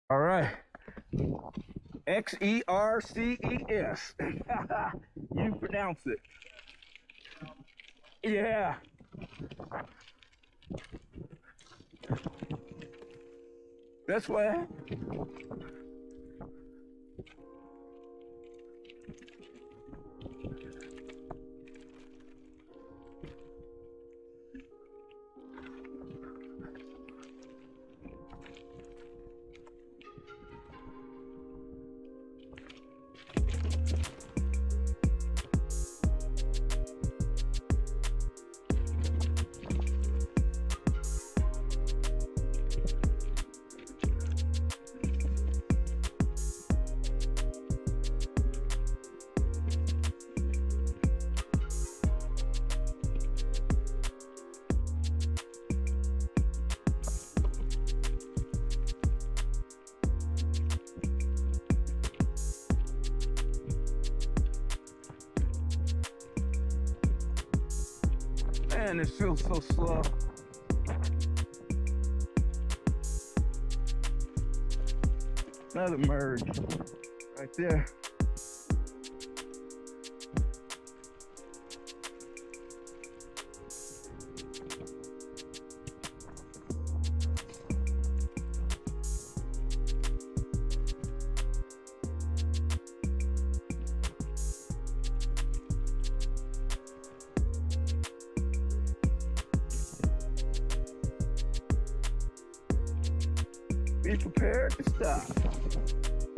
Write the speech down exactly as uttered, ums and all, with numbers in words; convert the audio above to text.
All right. X E R C E S. You pronounce it. Yeah. That's what. Man, this feels so slow. Another merge right there. Be prepared to stop.